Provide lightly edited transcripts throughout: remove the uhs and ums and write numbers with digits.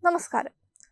നമസ്കാരം.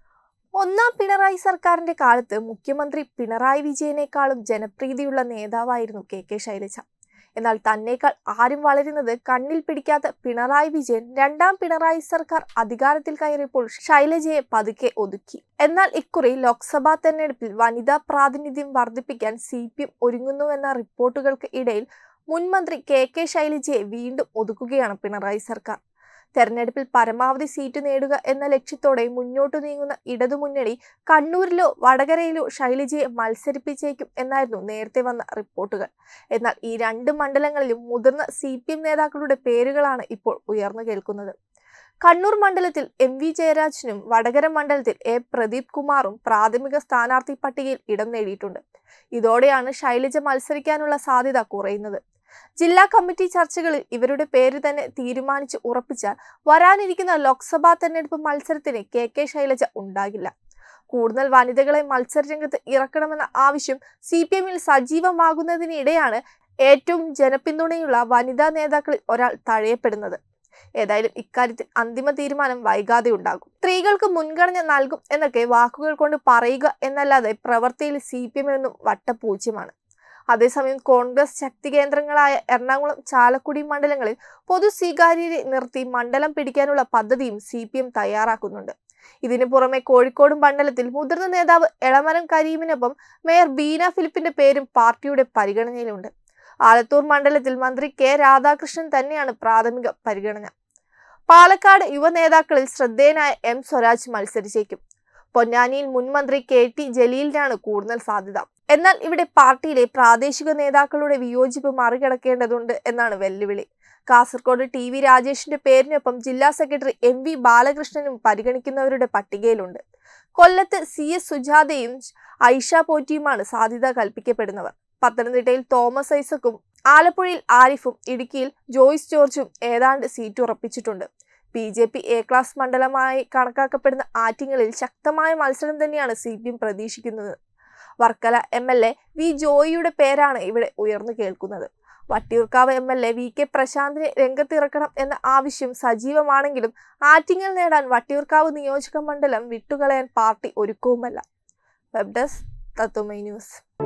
ഒന്നാം പിണറായി സർക്കാരിന്റെ കാലത്ത് മുഖ്യമന്ത്രി പിണറായി വിജയനേക്കാളും ജനപ്രീതിയുള്ള നേതാവായിരുന്നു കെ ശൈലജ. എന്നാൽ തന്നേക്കാൾ ആരും വളരുന്നത് കണ്ണിൽ പിടിക്കാത്ത പിണറായി വിജയൻ രണ്ടാം പിണറായി സർക്കാർ അധികാരത്തിൽ കയറിയപ്പോൾ ശൈലജയെ പതുക്കെ ഒതുക്കി. എന്നാൽ ഇക്കുറി ലോക്സഭാ തെരഞ്ഞെടുപ്പിൽ വനിതാ പ്രാതിനിധ്യം വർദ്ധിപ്പിക്കാൻ CPM ഒരുങ്ങുന്നുവെന്ന റിപ്പോർട്ടുകൾക്ക് ഇടയിൽ മുൻമന്ത്രി കെ ശൈലജയെ വീണ്ടും ഒതുക്കുകയാണ് പിണറായി സർക്കാർ. തെരഞ്ഞെടുപ്പിൽ പരമാവധി സീറ്റ് നേടുക എന്ന ലക്ഷ്യത്തോടെ മുന്നോട്ടു നീങ്ങുന്ന ഇടതുമുന്നണി കണ്ണൂരിലോ വടകരയിലോ ശൈലജയെ മത്സരിപ്പിച്ചേക്കും എന്നായിരുന്നു നേരത്തെ വന്ന റിപ്പോർട്ടുകൾ. എന്നാൽ ഈ രണ്ട് മണ്ഡലങ്ങളിലും മുതിർന്ന CPM നേതാക്കളുടെ പേരുകളാണ് ഇപ്പോൾ ഉയർന്നു കേൾക്കുന്നത്. കണ്ണൂർ മണ്ഡലത്തിൽ MV ജയരാജനും വടകര മണ്ഡലത്തിൽ പ്രദീപ് കുമാറും പ്രാഥമിക സ്ഥാനാർത്ഥി പട്ടികയിൽ ഇടം നേടിയിട്ടുണ്ട്. ഇതോടെയാണ് ശൈലജ മത്സരിക്കാനുള്ള സാധ്യത കുറയുന്നത്. ജില്ലാ കമ്മിറ്റി ചർച്ചകളിൽ ഇവരുടെ പേര് തന്നെ തീരുമാനിച്ച് ഉറപ്പിച്ചാൽ വരാനിരിക്കുന്ന ലോക്സഭാ തെരഞ്ഞെടുപ്പ് മത്സരത്തിന് കെ ശൈലജ ഉണ്ടാകില്ല. കൂടുതൽ വനിതകളെ മത്സരരംഗത്ത് ഇറക്കണമെന്ന ആവശ്യം CPMൽ സജീവമാകുന്നതിനിടെയാണ് ഏറ്റവും ജനപിന്തുണയുള്ള വനിതാ നേതാക്കളിൽ ഒരാൾ തഴയപ്പെടുന്നത്. ഏതായാലും ഇക്കാര്യത്തിൽ അന്തിമ തീരുമാനം വൈകാതെ ഉണ്ടാകും. സ്ത്രീകൾക്ക് മുൻഗണന നൽകും എന്നൊക്കെ വാക്കുകൾ കൊണ്ട് പറയുക എന്നല്ലാതെ പ്രവൃത്തിയിൽ CPM എന്നും വട്ടപൂജ്യമാണ്. അതേസമയം കോൺഗ്രസ് ശക്തി കേന്ദ്രങ്ങളായ എറണാകുളം, ചാലക്കുടി മണ്ഡലങ്ങളിൽ പൊതു സ്വീകാര്യരെ നിർത്തി മണ്ഡലം പിടിക്കാനുള്ള പദ്ധതിയും CPM തയ്യാറാക്കുന്നുണ്ട്. ഇതിനു പുറമെ കോഴിക്കോട് മണ്ഡലത്തിൽ മുതിർന്ന നേതാവ് എളമരം കരീമിനൊപ്പം മേയർ ബീന ഫിലിപ്പിന്റെ പേരും പാർട്ടിയുടെ പരിഗണനയിലുണ്ട്. ആലത്തൂർ മണ്ഡലത്തിൽ മന്ത്രി K രാധാകൃഷ്ണൻ തന്നെയാണ് പ്രാഥമിക പരിഗണന. പാലക്കാട് യുവ നേതാക്കളിൽ ശ്രദ്ധേയനായ M സ്വരാജ് മത്സരിച്ചേക്കും. പൊന്നാനിയിൽ മുൻമന്ത്രി KT ജലീലിനാണ് കൂടുതൽ സാധ്യത. എന്നാൽ ഇവിടെ പാർട്ടിയിലെ പ്രാദേശിക നേതാക്കളുടെ വിയോജിപ്പ് മറികടക്കേണ്ടതുണ്ട് എന്നാണ് വെല്ലുവിളി. കാസർഗോഡ് TV രാജേഷിന്റെ പേരിനൊപ്പം ജില്ലാ സെക്രട്ടറി MV ബാലകൃഷ്ണനും പരിഗണിക്കുന്നവരുടെ പട്ടികയിലുണ്ട്. കൊല്ലത്ത് CS സുജാതയും ഐഷ പോറ്റിയുമാണ് സാധ്യത കൽപ്പിക്കപ്പെടുന്നവർ. പത്തനംതിട്ടയിൽ തോമസ് ഐസക്കും, ആലപ്പുഴയിൽ ആരിഫും, ഇടുക്കിയിൽ ജോയ്സ് ജോർജും ഏതാണ്ട് സീറ്റ് ഉറപ്പിച്ചിട്ടുണ്ട്. BJP A ക്ലാസ് മണ്ഡലമായി കണക്കാക്കപ്പെടുന്ന ആറ്റിങ്ങലിൽ ശക്തമായ മത്സരം തന്നെയാണ് CPM പ്രതീക്ഷിക്കുന്നത്. വർക്കല MLA V ജോയിയുടെ പേരാണ് ഇവിടെ ഉയർന്നു കേൾക്കുന്നത്. വട്ടിയൂർക്കാവ് MLA VK പ്രശാന്തിനെ രംഗത്തിറക്കണം എന്ന ആവശ്യം സജീവമാണെങ്കിലും ആറ്റിങ്ങൽ നേടാൻ വട്ടിയൂർക്കാവ് നിയോജക മണ്ഡലം വിട്ടുകളയാൻ പാർട്ടി ഒരുക്കവുമല്ല. Web desk Tatwamayi news.